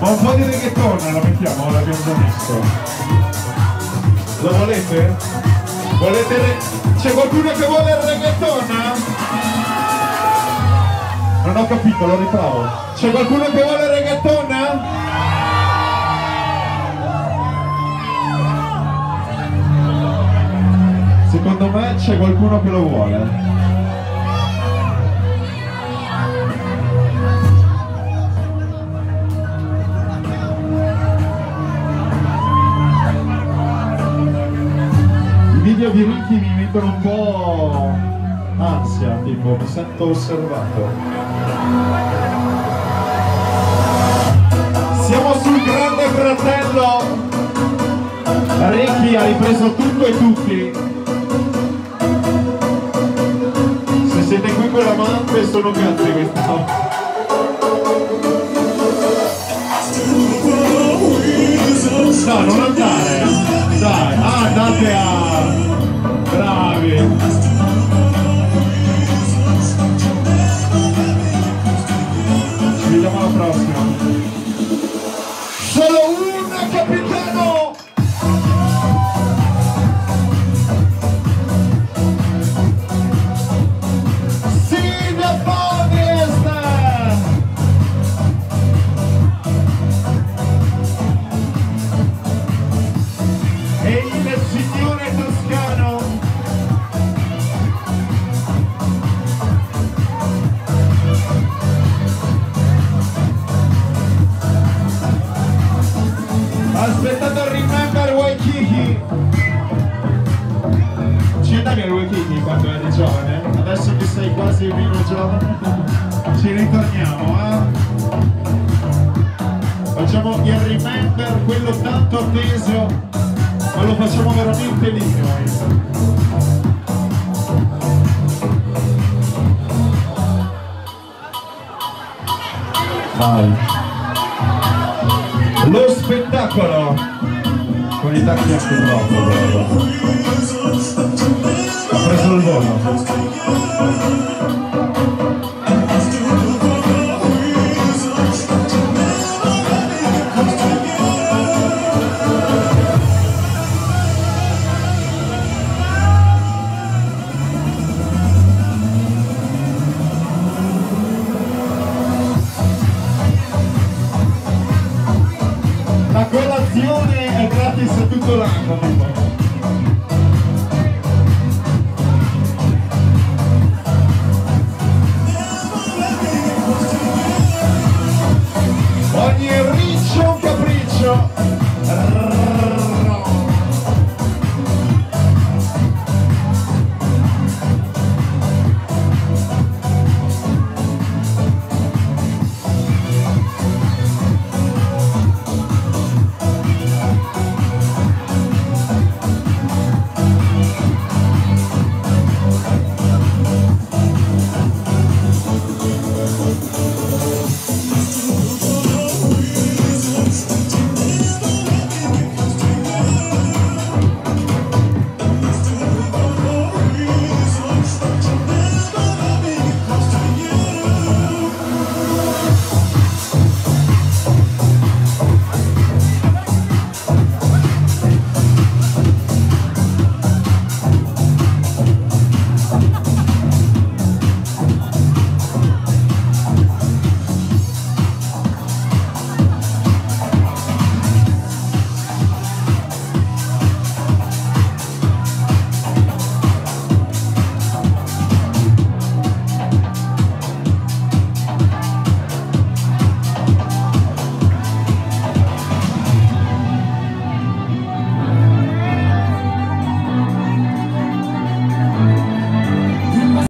Ma un po' di reggaeton la mettiamo, l'abbiamo già messo. Lo volete? Volete? C'è qualcuno che vuole il reggaeton? Non ho capito, lo riprovo. C'è qualcuno che vuole il reggaeton? Secondo me c'è qualcuno che lo vuole. I video di Ricky mi mettono un po' ansia, tipo mi sento osservato. Siamo sul Grande Fratello. Ricky ha ripreso tutto e tutti. Se siete qui con l'amante sono cazzi questa. No, non andare. Dai, andate a... bravi. Ci vediamo alla prossima. Solo una, capitano! Silvia Bonis! E il signore toscano. Aspettate a Remember Waikiki. Ci andavi al Waikiki quando eri giovane? Adesso che sei quasi meno giovane ci ritorniamo, Facciamo il Remember, quello tanto atteso, ma lo facciamo veramente lì noi. Vai. Lo spettacolo con i tacchi anche troppo, ha preso il volo. La colazione è gratis tutto l'anno.